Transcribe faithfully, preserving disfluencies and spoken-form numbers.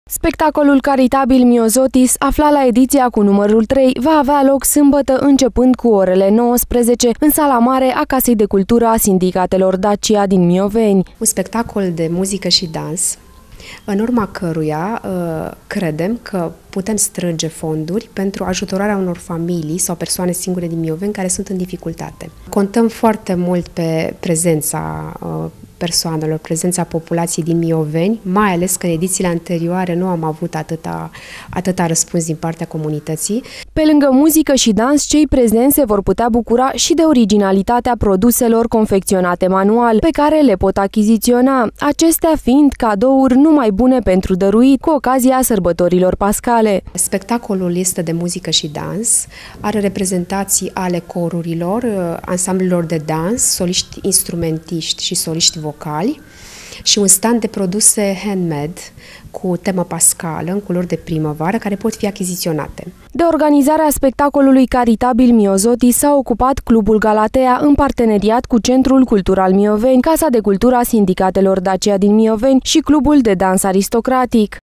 Spectacolul caritabil Myosotis, aflat la ediția cu numărul trei, va avea loc sâmbătă începând cu orele nouăsprezece în sala mare a Casei de Cultură a Sindicatelor Dacia din Mioveni. Un spectacol de muzică și dans, în urma căruia uh, credem că putem strânge fonduri pentru ajutorarea unor familii sau persoane singure din Mioveni care sunt în dificultate. Contăm foarte mult pe prezența uh, persoanelor, prezența populației din Mioveni, mai ales că în edițiile anterioare nu am avut atâta, atâta răspuns din partea comunității. Pe lângă muzică și dans, cei prezenți se vor putea bucura și de originalitatea produselor confecționate manual, pe care le pot achiziționa, acestea fiind cadouri numai bune pentru dăruit cu ocazia sărbătorilor pascale. Spectacolul este de muzică și dans, are reprezentații ale corurilor, ansamblelor de dans, soliști instrumentiști și soliști vocali și un stand de produse handmade cu temă pascală, în culori de primăvară, care pot fi achiziționate. De organizarea spectacolului caritabil Myosotis s-a ocupat Clubul Galatea în parteneriat cu Centrul Cultural Mioveni, Casa de Cultură a Sindicatelor Dacia din Mioveni și Clubul de Dans Aristocratic.